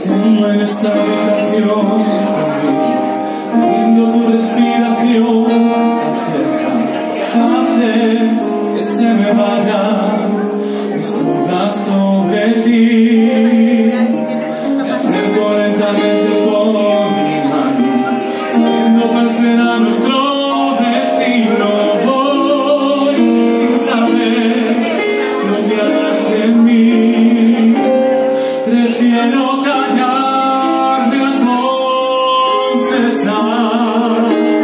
tengo en esta habitación conmigo, viendo tu respiración tan cerca, haces que se me vayan mis dudas sobre ti. Me acerco lentamente con mi mano, sabiendo cuál será nuestro destino. Voy sin saber lo que harás de mí. Prefiero callarme a confesar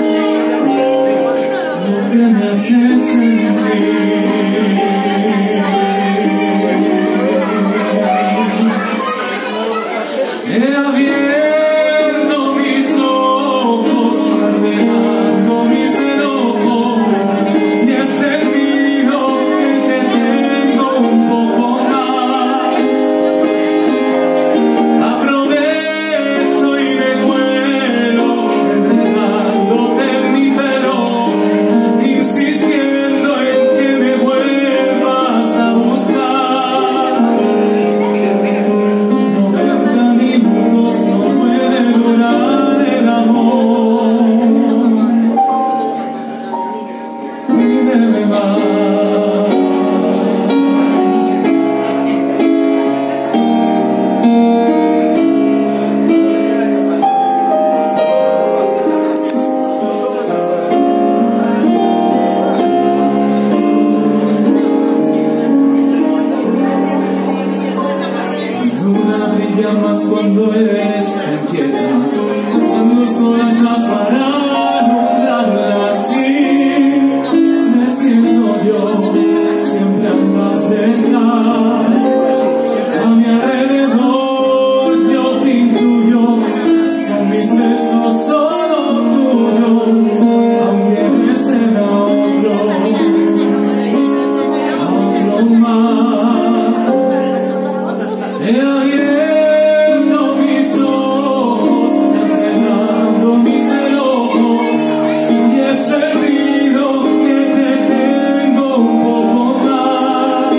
lo que me hace sentir. He abierto mis ojos, ordenando mis enojos, y he sentido que te tengo un poco más. Aprovecho y me cuelo, enredándote en mi pelo, insistiendo en que me vuelvas a buscar. 90 minutos no puede durar el amor. Pídeme más. La luna brilla más cuando eres tan quieta, dejando sola atrás para alumbrarla así. Me siento yo, siempre andas detrás. A mi alrededor yo te intuyo, son mis besos solo tuyos, aunque besen a otro más. He abierto mis ojos, enredando mis enojos, y he sentido que te tengo un poco más.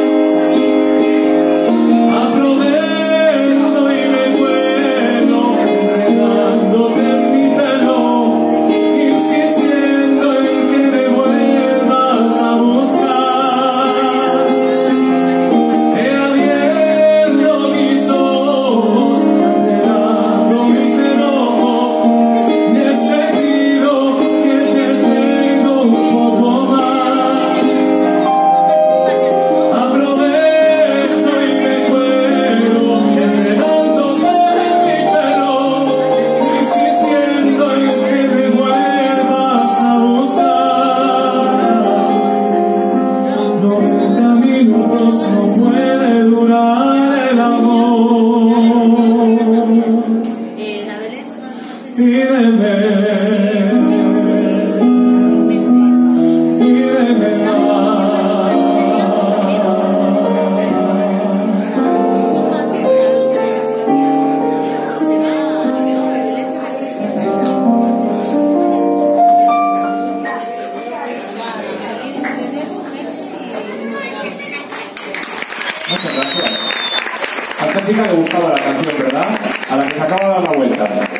Aprovecho y me cuelo, enredándote en mi pelo, insistiendo en que me vuelvas a buscar. He abierto mis ojos, enredando mis enojos, y he sentido que te tengo un poco más. Aprovecho y me cuelo, enredándote en mi pelo, insistiendo en que me vuelvas a buscar. 90 minutos no puede durar el amor. Pídeme, pídeme más. Muchas gracias. A esta chica le gustaba la canción, ¿verdad? A la que se acaba de dar la vuelta.